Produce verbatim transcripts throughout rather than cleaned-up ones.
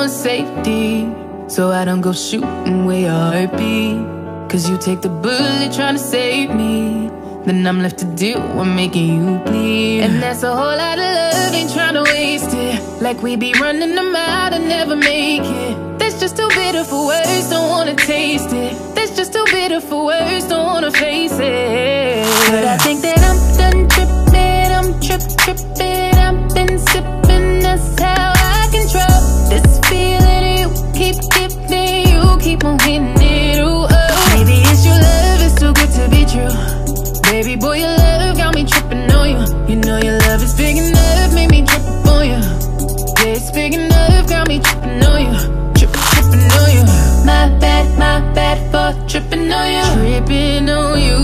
want safety, so I don't go shooting where your heart beat. Cause you take the bullet trying to save me, then I'm left to deal with making you bleed. And that's a whole lot of love, ain't trying to waste it. Like we be running them out and never make it. That's just too bitter for words, don't wanna taste it. That's just too bitter for words, don't wanna face it. But I think that I'm done tripping, I'm trip tripping. I've been sipping, that's how I control this feeling you keep giving. You keep on hitting it, ooh, oh. Maybe it's your love, it's too good to be true. Baby boy, your love got me tripping on you. You know your love is big enough, made me trip up on you. Yeah, it's big enough, got me tripping on you. Trip, tripping on you. My bad, my bad for tripping on you. Tripping on you.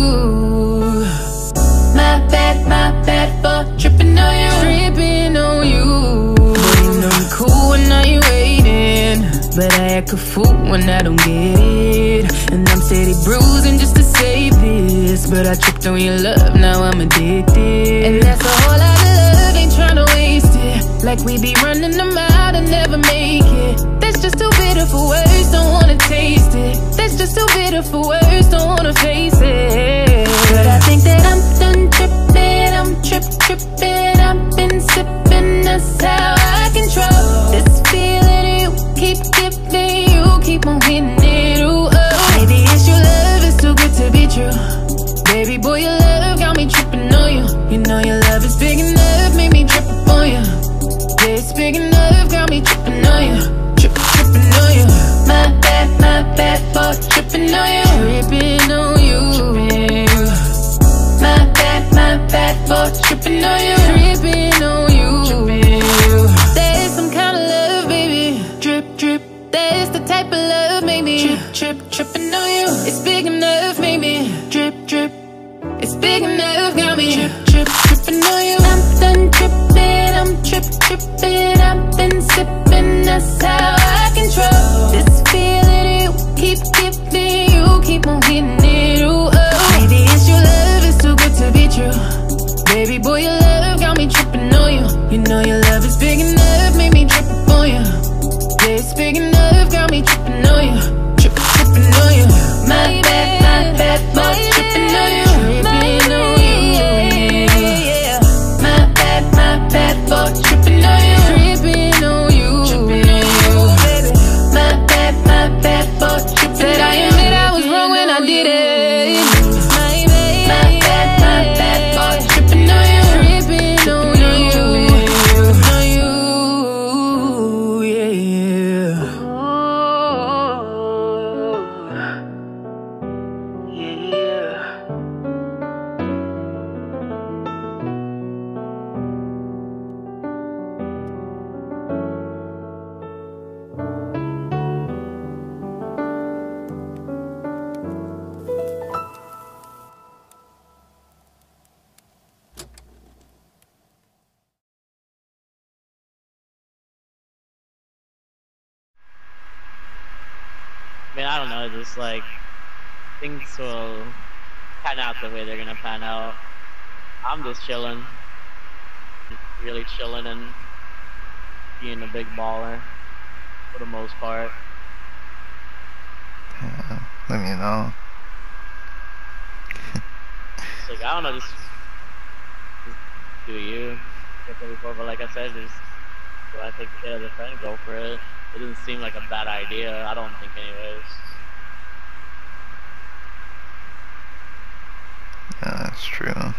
My bad, my bad for tripping on you. Tripping on you. Boy, you know you cool when now you waiting, but I act a fool when I don't get it. And I'm steady bruising just to save this, but I tripped on your love, now I'm addicted. And that's a whole lot of love, ain't tryna waste it. Like we be running them out and never make it. That's just too bitter for words, don't wanna taste it. That's just too bitter for words, don't wanna face it. But I think that I'm done tripping, I'm trip tripping. I've been sipping, that's how I control this feeling you keep giving. You keep on hitting it, ooh, oh. Maybe it's your love, it's too good to be true. Baby boy, your love got me tripping on you. You know your love is big enough, made me trip up on you. Yeah, it's big enough, got me tripping on you. Trip, tripping on you. My bad, my bad for tripping on you. Tripping on you. My bad, my bad for tripping on you. Tripping on you. That is some kind of love, baby. Drip, drip. That is the type of love, maybe. Trip, trip, tripping on you. It's big enough, maybe. Drip, drip. It's big enough, got me. Trip, trip, tripping on you. I'm done tripping, I'm trip, tripping. I've been sipping, that's how I control this feeling you keep giving. You keep on hitting it, ooh, oh. Maybe it's your love, it's too good to be true. Baby boy, your love got me tripping on you. You know your love is big enough, made me trip up on you. Yeah, it's big enough, got me tripping on you. Trip, tripping on you. My bad, my bad, for tripping on you. Tripping on you. My bad, my bad for tripping on you. Tripping on you. Tripping on you, baby. My bad, my bad for tripping on you. Said I admit I was wrong when I did it. My bad, my bad for tripping on you. Tripping on you. On you, yeah. I mean, I don't know, just like, things will pan out the way they're gonna pan out. I'm just chilling. Just really chilling and being a big baller, for the most part. Yeah, let me know. It's like, I don't know, just, just do you. Like before, but like I said, just, do I take care of the friend, go for it. It doesn't seem like a bad idea, I don't think anyways. Yeah, that's true.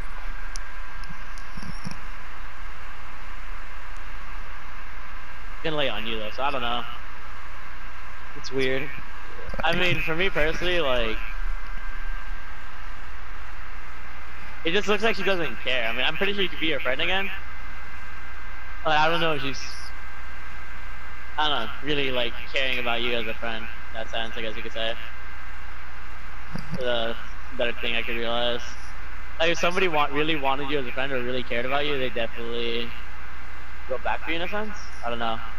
Gonna lay on you though, so I don't know. It's weird. I mean, for me personally, like, it just looks like she doesn't care. I mean, I'm pretty sure she could be your friend again. But I don't know if she's, I don't know, really like caring about you as a friend. In that sense, I guess you could say. The better thing I could realize. Like, if somebody want, really wanted you as a friend or really cared about you, they definitely go back for you in a sense. I don't know.